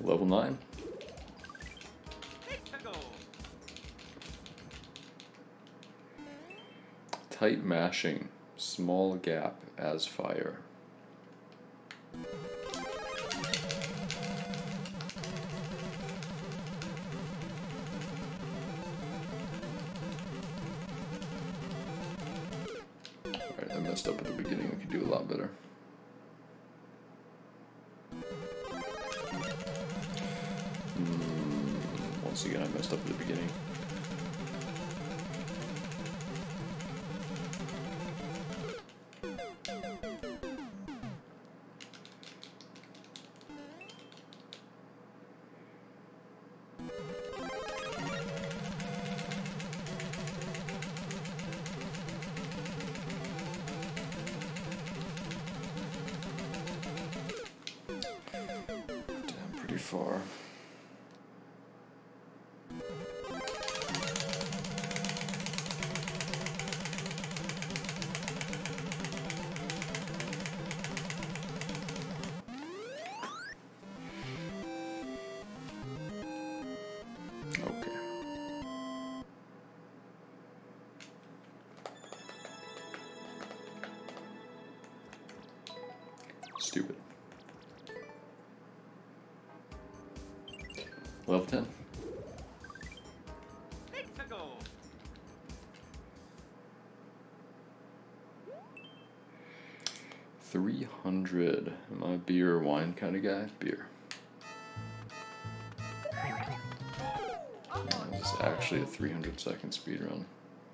Level 9. Tight mashing, small gap as fire. Alright, I messed up at the beginning, we could do a lot better. Once again, I messed up at the beginning. Damn, pretty far. Stupid. Level 10. 300. Am I a beer or wine kind of guy? Beer. This is actually a 300-second speedrun.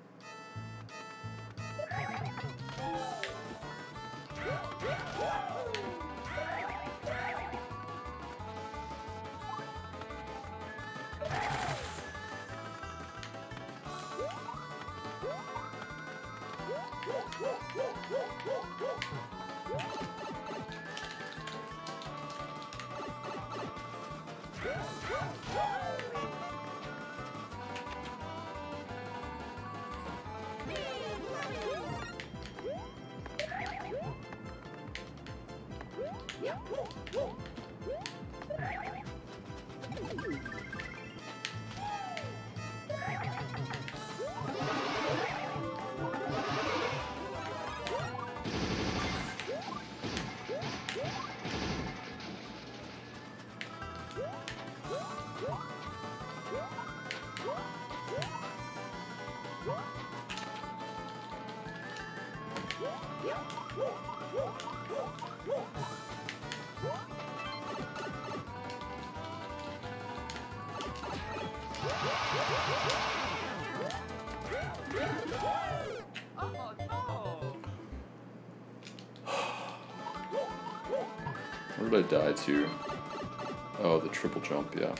Where did I die to? Oh, the triple jump, yeah.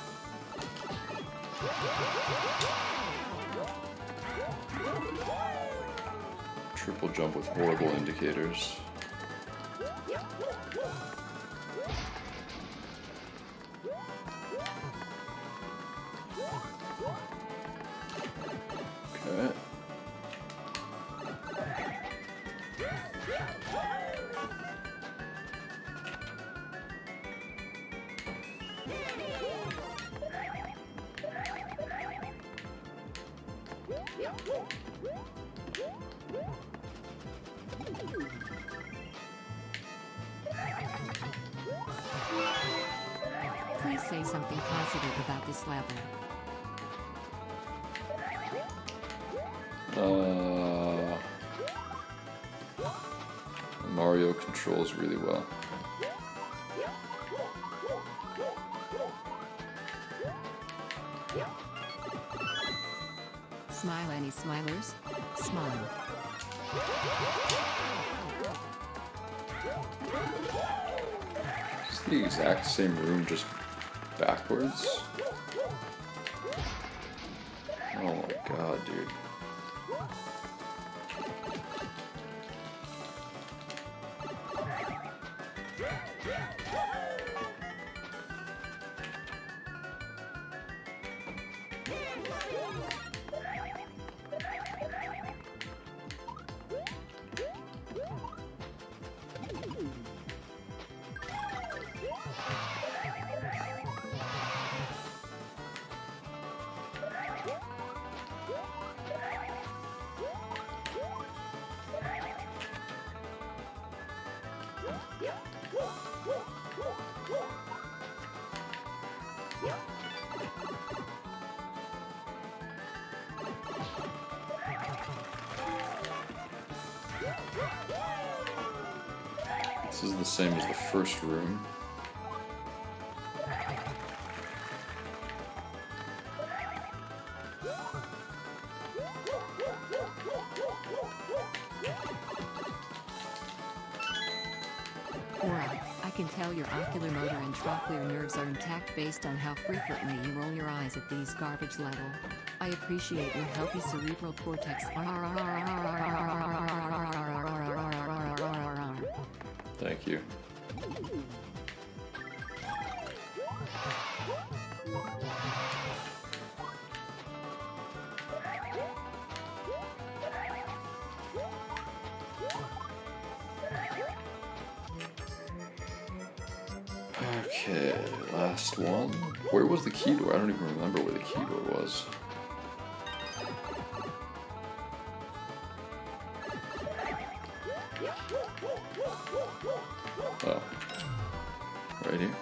Triple jump with horrible indicators. Okay. Please say something positive about this level. Mario controls really well. Smile, any smilers? Smile. It's the exact same room, just backwards. Oh my god, dude. This is the same as the first room. Aura, I can tell your ocular motor and trochlear nerves are intact based on how frequently you roll your eyes at these garbage level. I appreciate your healthy cerebral cortex. Thank you. Okay, last one. Where was the key door? I don't even remember where the key door was. Oh, right here.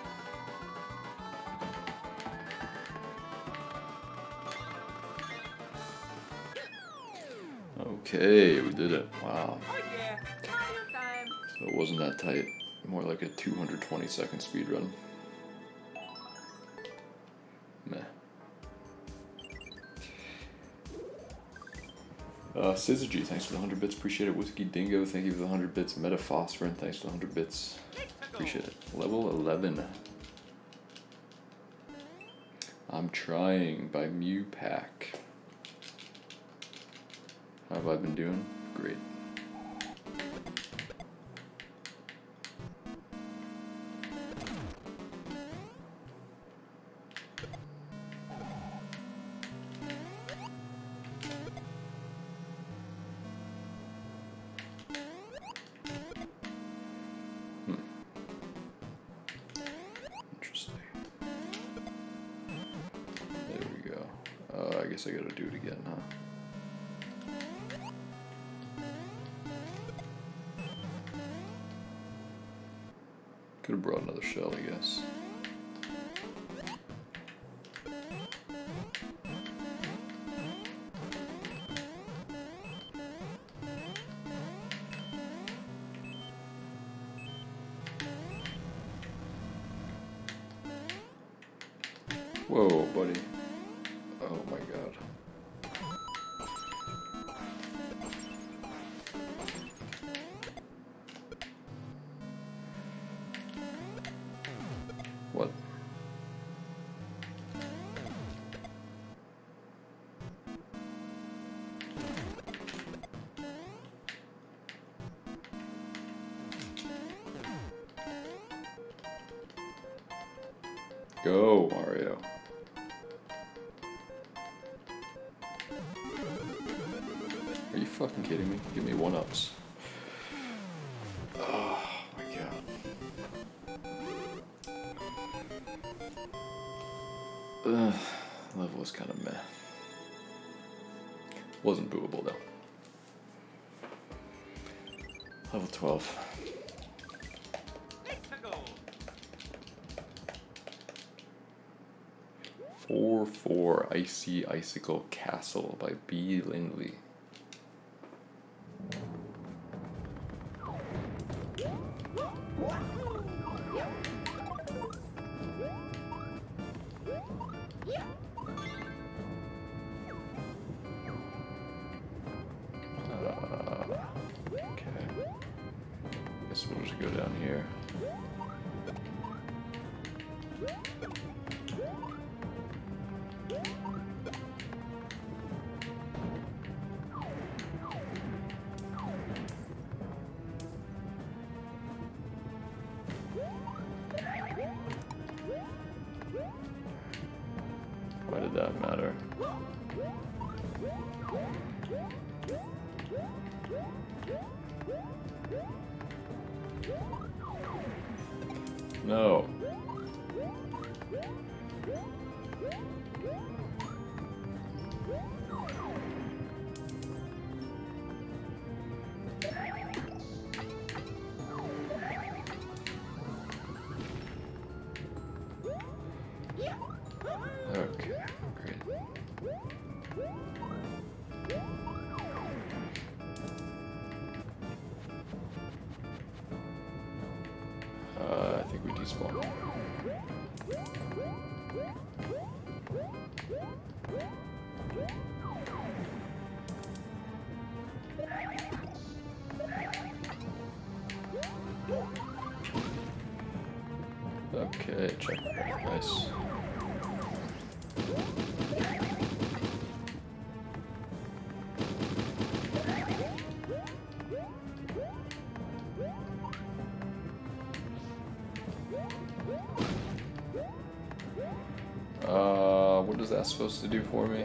Okay, we did it. Wow. So it wasn't that tight. More like a 220-second speed run. Meh. Syzygy, thanks for the 100 bits. Appreciate it. Whiskey Dingo, thank you for the 100 bits. Metaphosphorin, thanks for the 100 bits. Appreciate it. Level 11. I'm Trying by Mew Pack. How have I been doing? Great. Interesting. There we go. I guess I gotta do it again, huh? Could have brought another shell, I guess. Whoa, buddy. Oh my god. What? Go, Mario. Are you fucking kidding me? Give me 1-ups. Oh my god. Level was kind of meh. Wasn't booable though. Level 12. "4-4 Icy Icicle Castle" by B. Lindley. Okay. Guess we'll just go down here. Why did that matter? No. Okay, great. think we despawn. Okay, check. Nice. What is that supposed to do for me?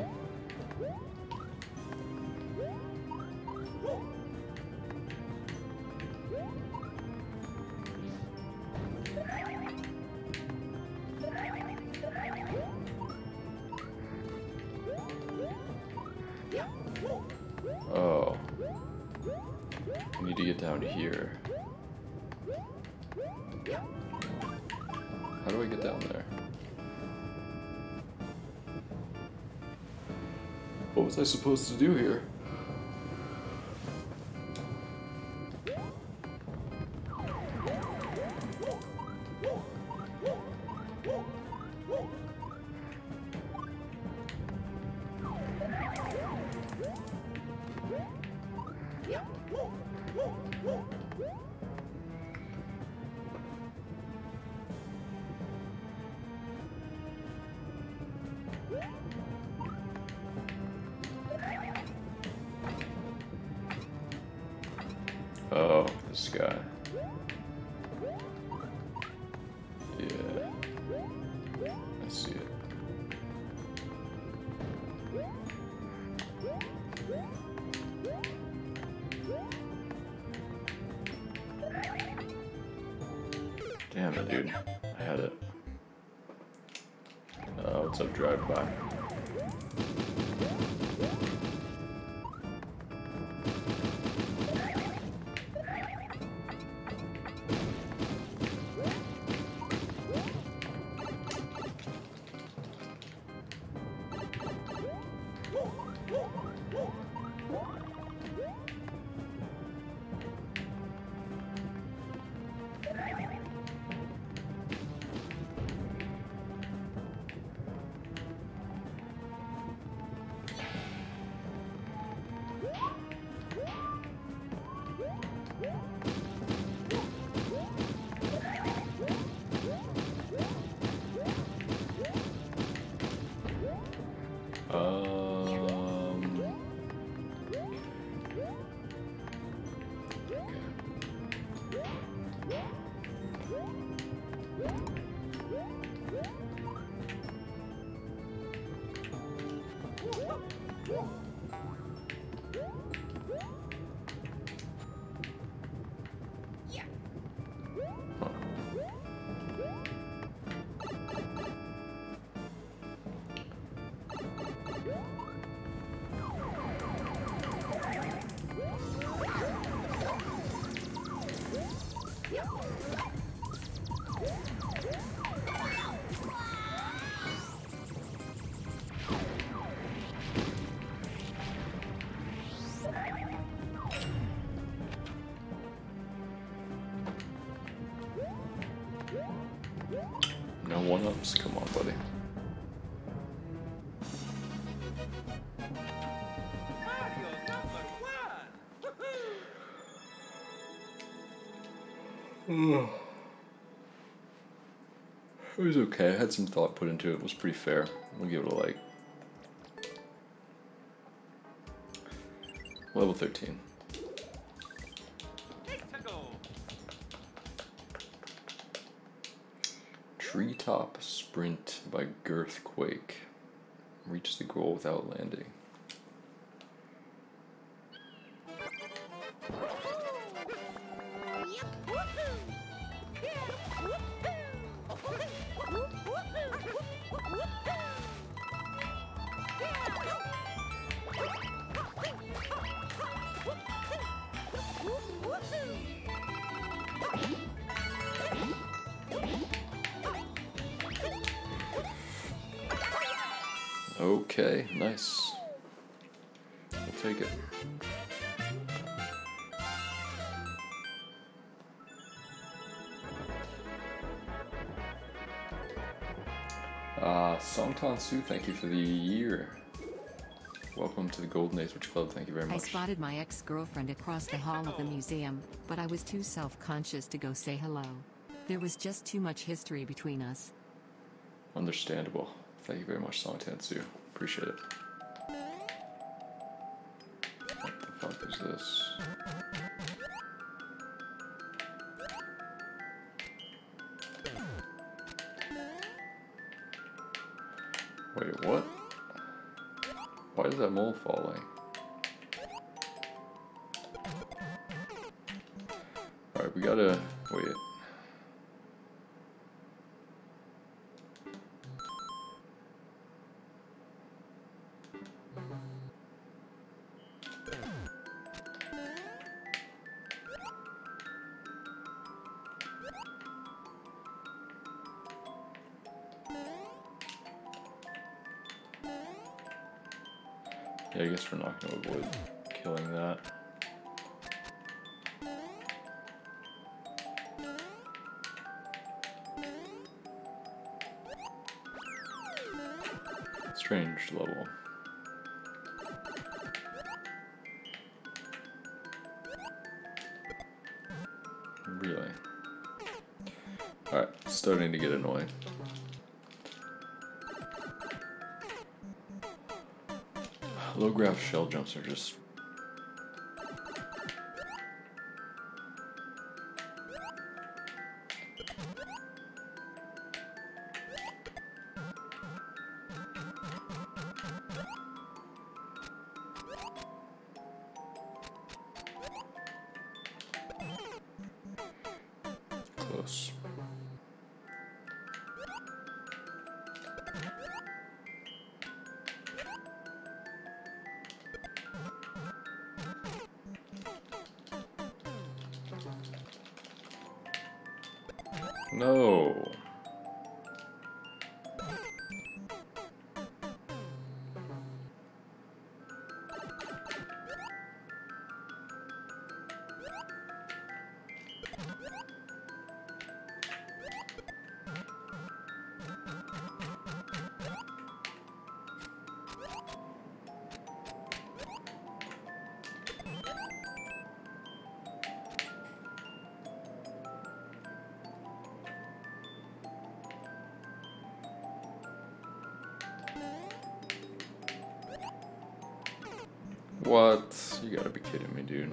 Oh. I need to get down to here. How do I get down there? What was I supposed to do here? Oh, this guy. Yeah. I see it. Damn it, dude. I had it. What's up, drive-by? No one-ups? Come on, buddy. It was okay. I had some thought put into it. It was pretty fair. We'll give it a like. Level 13. Treetop Sprint by Girthquake. Reach the goal without landing. Okay, nice. We'll take it. Songtan Su, thank you for the year. Welcome to the Golden Age Switch Club, thank you very much. I spotted my ex-girlfriend across the hall of the museum, but I was too self-conscious to go say hello. There was just too much history between us. Understandable. Thank you very much, Songtan Su. Appreciate it. What the fuck is this? Wait, what? Why is that mole falling? Alright, we gotta... wait. Yeah, I guess we're not going to avoid killing that. Strange level. Really? Alright, starting to get annoying. Low graph shell jumps are just... close. No. What? You gotta be kidding me, dude.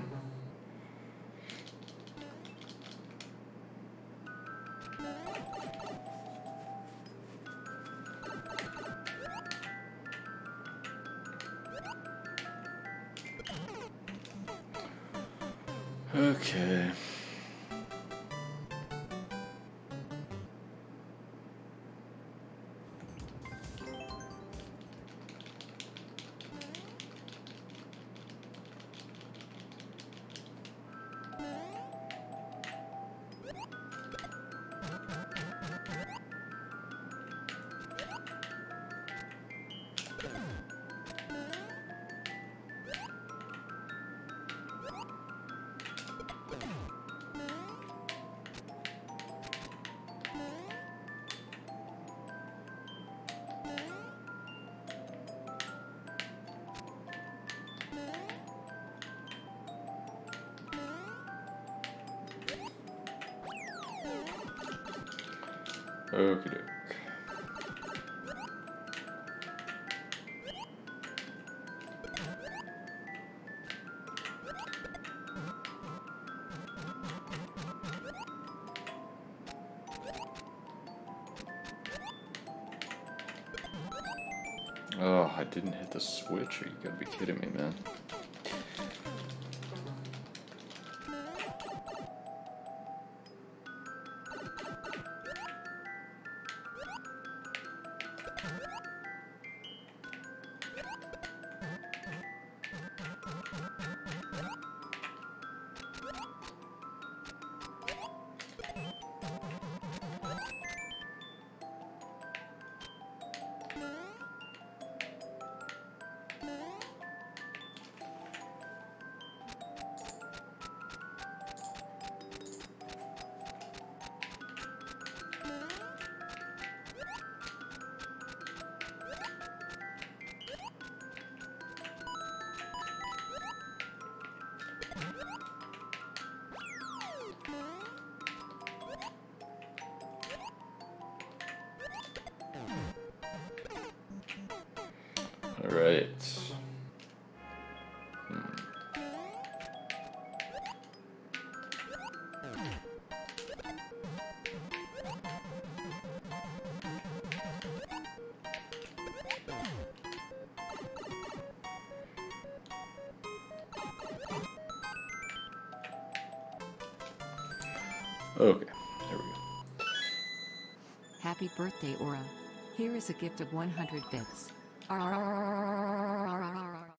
Okay. Okie doke. Oh, I didn't hit the switch. Are you gotta be kidding me, man? right. Okay, there we go. Happy birthday, Aura. Here is a gift of 100 bits.